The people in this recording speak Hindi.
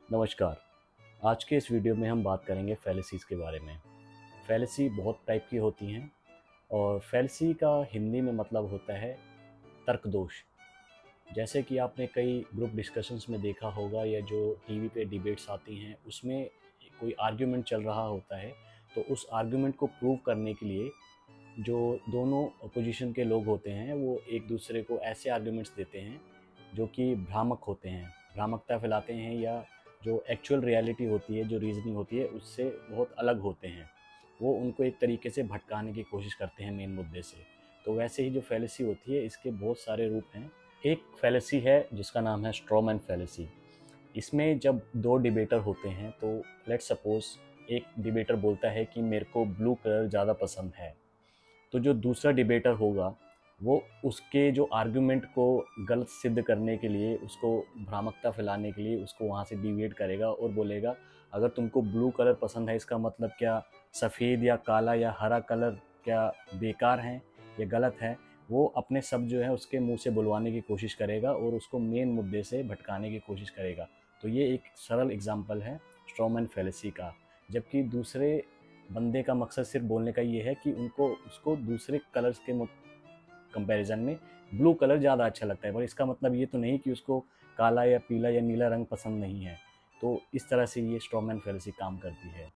नमस्कार। आज के इस वीडियो में हम बात करेंगे फैलेसीज़ के बारे में। फैलेसी बहुत टाइप की होती हैं और फैलेसी का हिंदी में मतलब होता है तर्क दोष। जैसे कि आपने कई ग्रुप डिस्कशंस में देखा होगा या जो टीवी पे डिबेट्स आती हैं उसमें कोई आर्ग्यूमेंट चल रहा होता है, तो उस आर्ग्यूमेंट को प्रूव करने के लिए जो दोनों अपोजिशन के लोग होते हैं वो एक दूसरे को ऐसे आर्ग्यूमेंट्स देते हैं जो कि भ्रामक होते हैं, भ्रामकता फैलाते हैं या जो एक्चुअल रियलिटी होती है, जो रीज़निंग होती है उससे बहुत अलग होते हैं। वो उनको एक तरीके से भटकाने की कोशिश करते हैं मेन मुद्दे से। तो वैसे ही जो फैलेसी होती है इसके बहुत सारे रूप हैं। एक फैलेसी है जिसका नाम है स्ट्रॉ मैन फैलेसी। इसमें जब दो डिबेटर होते हैं तो लेट्स सपोज़ एक डिबेटर बोलता है कि मेरे को ब्लू कलर ज़्यादा पसंद है, तो जो दूसरा डिबेटर होगा वो उसके जो आर्गुमेंट को गलत सिद्ध करने के लिए, उसको भ्रामकता फैलाने के लिए उसको वहाँ से डिविएट करेगा और बोलेगा अगर तुमको ब्लू कलर पसंद है इसका मतलब क्या सफ़ेद या काला या हरा कलर क्या बेकार हैं या गलत है। वो अपने शब्द जो है उसके मुंह से बुलवाने की कोशिश करेगा और उसको मेन मुद्दे से भटकाने की कोशिश करेगा। तो ये एक सरल एग्जांपल है स्ट्रॉमैन फैलेसी का। जबकि दूसरे बंदे का मकसद सिर्फ बोलने का ये है कि उनको उसको दूसरे कलर्स के कंपैरिजन में ब्लू कलर ज़्यादा अच्छा लगता है, पर इसका मतलब ये तो नहीं कि उसको काला या पीला या नीला रंग पसंद नहीं है। तो इस तरह से ये स्ट्रॉमैन फैलेसी काम करती है।